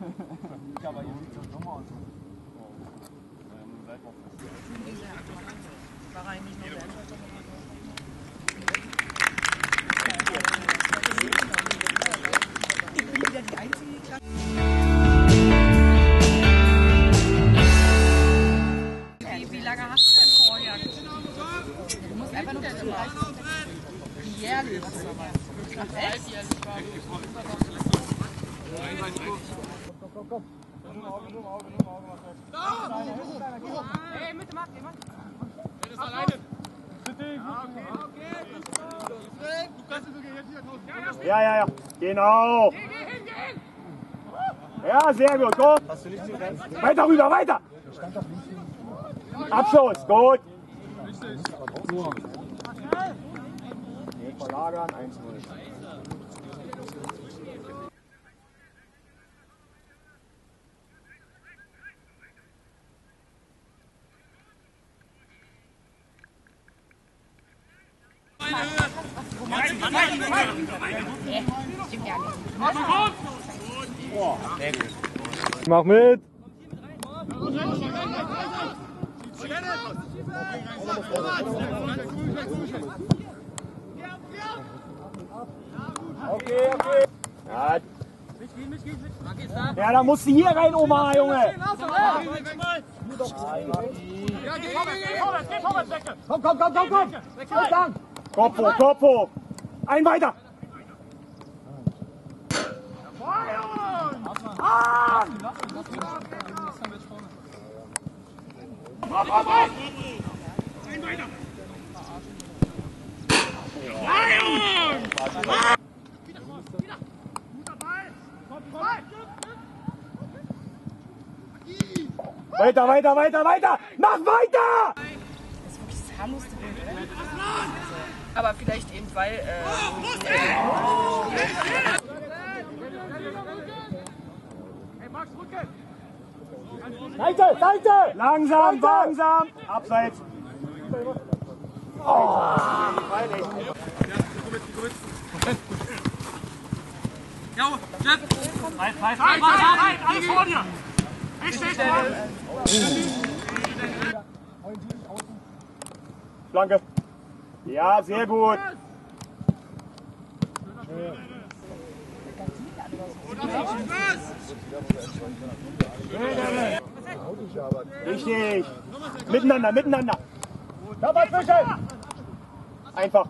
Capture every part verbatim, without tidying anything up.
Ja, aber ihr sieht so dumm aus. War eigentlich nur der Ich bin wieder die einzige Klasse. Wie, wie lange hast du denn vorher? Du musst einfach nur zu jährlich. Ach, echt? Komm, komm, komm. Nur Auge, nur Auge, nur Auge. Hey, Mitte, mach, mach. Er ist alleine. Ja, ja, ja. Genau. Ja, sehr gut. Gut. Hast du nicht zu weiter rüber, weiter. Abschuss. Gut. Verlagern. eins null. Mach mit! Okay, okay. Ja, ja, da musst du hier rein, Oma, Junge! Komm, komm, komm, komm, komm! Kopf hoch, Kopf hoch! Ein weiter! Ah! Ein weiter! Weiter, weiter, weiter, weiter! Mach weiter! Das ist wirklich das harmlosste Bild, oder? Aber vielleicht eben, weil... Äh, Seite, Seite! Langsam, Seite. Langsam! Abseits! Oh! Ja, Jeff! Halt, halt, halt, halt! Alles vor dir! Ich steh Flanke! Ja, sehr gut! Richtig! Miteinander, miteinander! Da war zwischen! Einfach!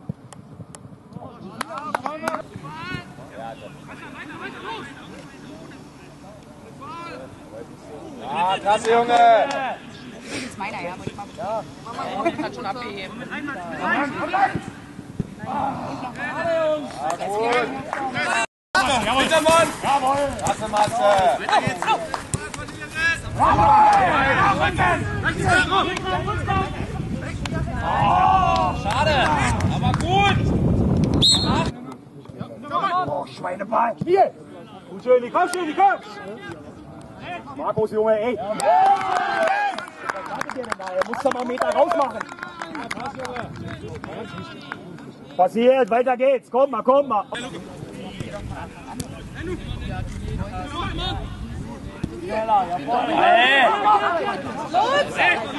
Ja, klasse, Junge! das ist meiner, ja. Ja. Ich kann schon abheben. Jawohl, Mann! Jawohl! Klasse, Matze! Weiter geht's! Oh, schade! Aber gut! Oh, Schweineball! Spiel! Gut, schön, komm, schön, komm! Markus, Junge, ey! Was wartet ihr denn da? Er muss doch mal einen Meter rausmachen! Passiert, weiter geht's! Komm mal, komm mal! Schneller, ja vorne! Hey. Los!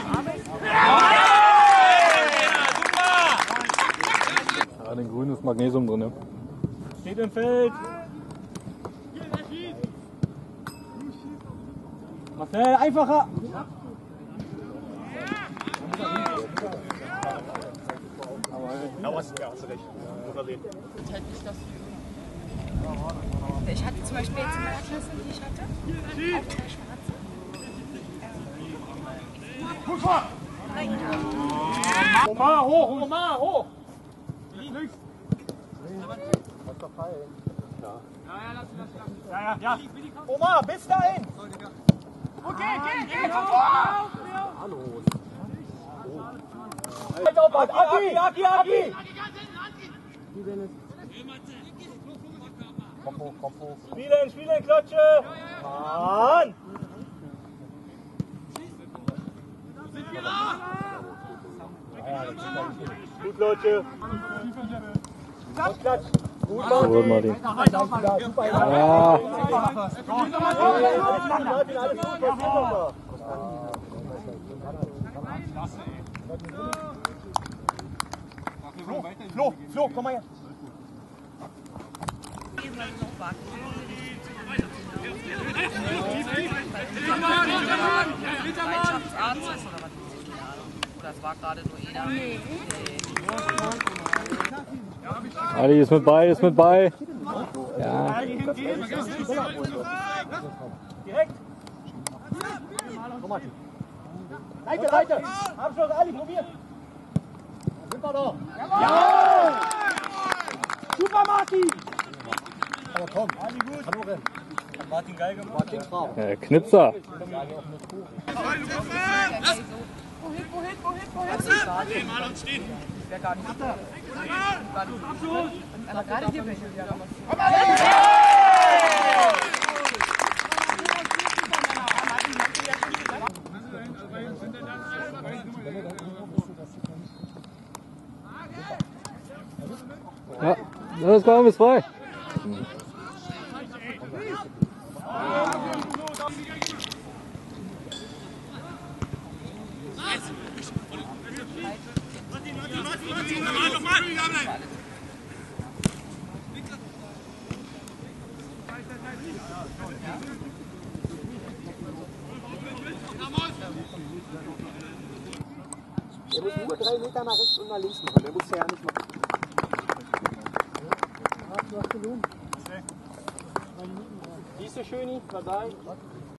Ja, den Grün ist Magnesium drin. Ne? Steht im Feld! Marcel, einfacher! Ja, hast du recht. Ich hatte zum Beispiel jetzt in meiner Klasse, die ich hatte, auch zwei Schwarze. Omar, hoch, Omar, hoch! Links! Das ist doch fein. Ja. Ja, ja, ja. Omar, bis dahin! Okay, geh, geh, von vorne! Hallo. Aki, Aki, Aki! Kopf hoch, Kopf hoch. Spielen, spielen, Klatsche! Mann! Gut, Leute. Und Klatsch. Gut, Martin. Ja. Flo, Flo, komm mal her. Bereitschaftsarzt ist oder was? Oder es war gerade nur jeder? Nee. Ali ist mit bei, ist mit bei. Ja. Direkt. Komm, Martin. Leite, Leite. Abschluss, Ali, probier. Sind wir doch. Jawohl! Super, Martin! Aber komm, Ali gut. Hallo, Renn. Martin geil gemacht. Martin Frau. Ja, Knipser. Wohin, wohin, wohin, wohin? Mal und stehen. Ich wäre gar nicht da. Aber gerade hier bin ich wieder. Ja, das Korb ist frei. Der muss nur drei Meter nach rechts und nach links machen. Der muss ja nicht machen. Ja, du hast gelohnt. Siehst du, Schöni? Was da?